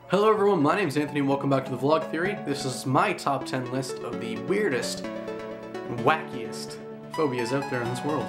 Hello everyone, my name is Anthony and welcome back to The Vlog Theory. This is my top 10 list of the weirdest and wackiest phobias out there in this world.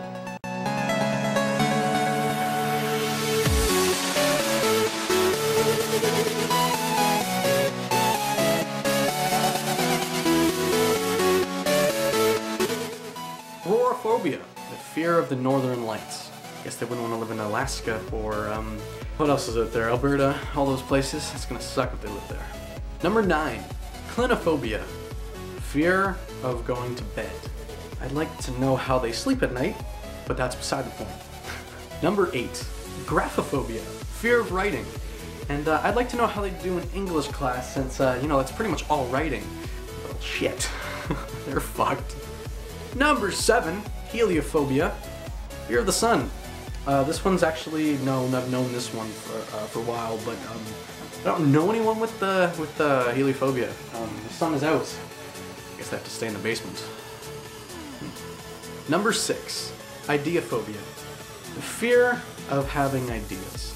Phobia, the fear of the northern lights. I guess they wouldn't want to live in Alaska or what else is out there? Alberta, all those places. It's gonna suck if they live there. Number 9, clinophobia, fear of going to bed. I'd like to know how they sleep at night, but that's beside the point. Number 8, graphophobia, fear of writing. And I'd like to know how they do in English class since, you know, that's pretty much all writing. Well, shit. They're fucked. Number 7, heliophobia, fear of the sun. This one's actually known. I've known this one for a while, but I don't know anyone with the heliophobia. The sun is out. I guess they have to stay in the basement. Number 6, ideaphobia, the fear of having ideas.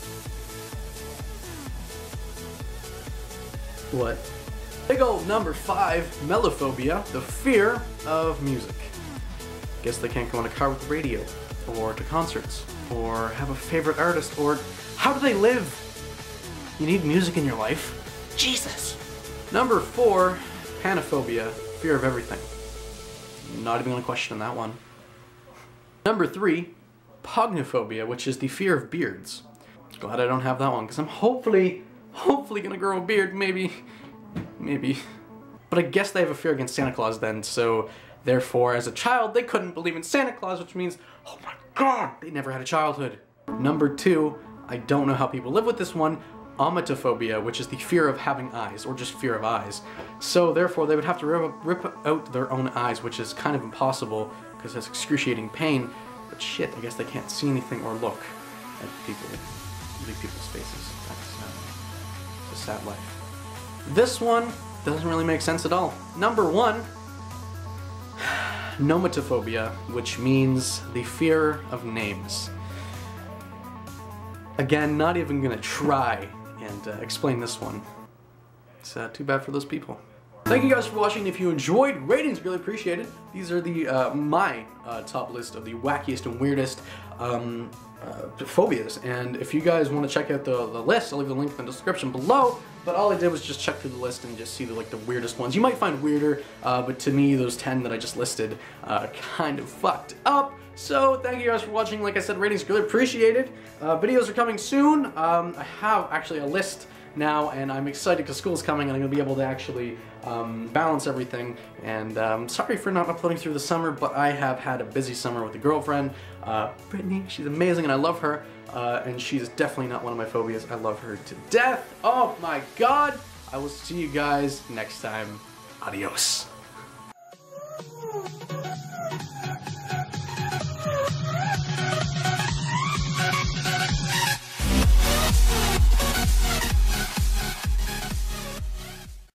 What? Big old number 5, mellophobia, the fear of music. Guess they can't go in a car with the radio, or to concerts, or have a favorite artist, or how do they live? You need music in your life? Jesus! Number 4, panophobia, fear of everything. Not even gonna question that one. Number 3, pognophobia, which is the fear of beards. Glad I don't have that one, because I'm hopefully gonna grow a beard, maybe. But I guess they have a fear against Santa Claus then, so therefore, as a child, they couldn't believe in Santa Claus, which means, oh my god, they never had a childhood. Number 2, I don't know how people live with this one, omatophobia, which is the fear of having eyes, or just fear of eyes. So therefore, they would have to rip out their own eyes, which is kind of impossible, because it's excruciating pain. But shit, I guess they can't see anything or look at people's faces. That's a sad life. This one doesn't really make sense at all. Number 1, nomatophobia, which means the fear of names. Again, not even gonna try and explain this one. It's too bad for those people. Thank you guys for watching. If you enjoyed, ratings really appreciated. These are the my top list of the wackiest and weirdest phobias. And if you guys want to check out the list, I'll leave the link in the description below. But all I did was just check through the list and just see the weirdest ones. You might find weirder, but to me, those 10 that I just listed kind of fucked up. So thank you guys for watching. Like I said, ratings really appreciated. Videos are coming soon. I have actually a list now, and I'm excited because school's coming and I'm gonna be able to actually balance everything. And sorry for not uploading through the summer, but I have had a busy summer with a girlfriend, Brittany. She's amazing and I love her, and she's definitely not one of my phobias. I love her to death. Oh my god! I will see you guys next time. Adios.